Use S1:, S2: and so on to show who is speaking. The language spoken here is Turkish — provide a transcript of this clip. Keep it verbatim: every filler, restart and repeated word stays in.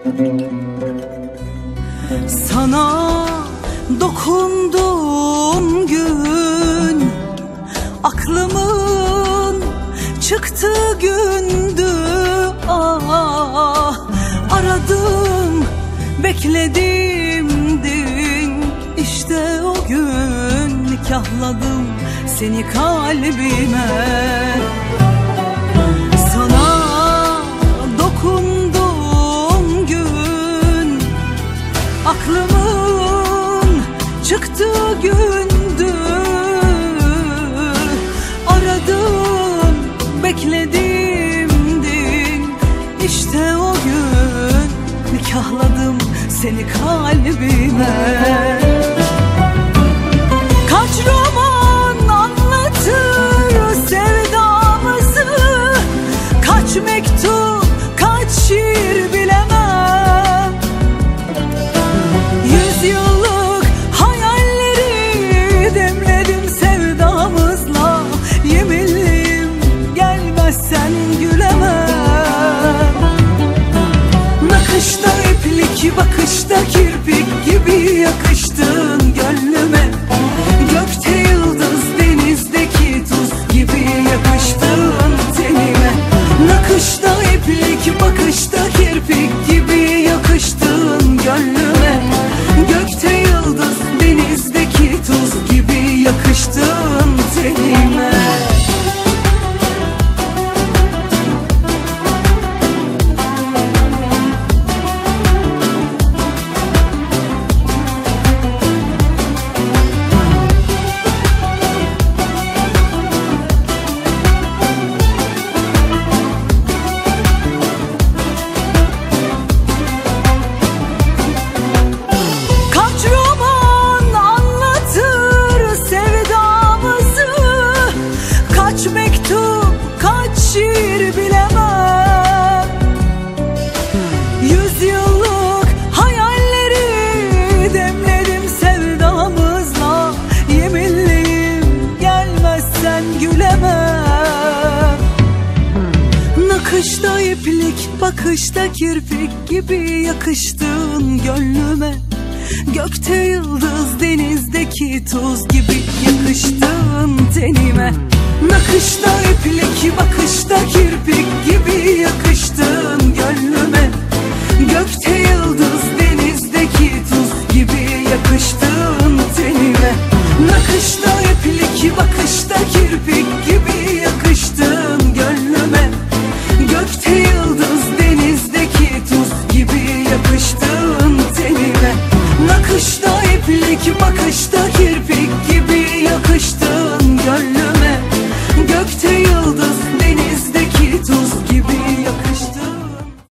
S1: Sana dokunduğum gün aklımın çıktığı gündü. Ah, aradım, bekledim din. İşte o gün nikahladım seni kalbime. Sana dokunduğum gün aklımın çıktığı gündü. Aradım, bekledim din. İşte o gün nikahladım seni kalbime. Kaç roman anlatır sevdamızı, kaç mektup, kaç şiir bilemem. Yüzyıllık hayalleri demledim sevdamızla. Yeminliyim gelmezsen gülemem. Nakışta iplik, bakışta kirpik gibi yakıştın gönlüme. Gökte yıldız, denizdeki tuz gibi yakıştın tenime. Nakışta iplik, bakışta kirpik gibi yakıştın gönlüme. Gökte yıldız, denizdeki tuz gibi yakıştın tenime. Yüzyıllık hayalleri demledim sevdamızla. Yeminliyim gelmezsen gülemem. Nakışta iplik, bakışta kirpik gibi yakıştın gönlüme. Gökte yıldız, denizdeki tuz gibi yakıştın tenime. Nakışta iplik, bakışta kirpik gibi yakıştın gönlüme. Gökte yıldız, denizdeki tuz gibi yakıştın tenime. Nakışta iplik, bakışta kirpik gibi yakıştın gönlüme. Gökte yıldız, denizdeki tuz gibi yakıştın tenime. Nakışta iplik, bakışta kirpik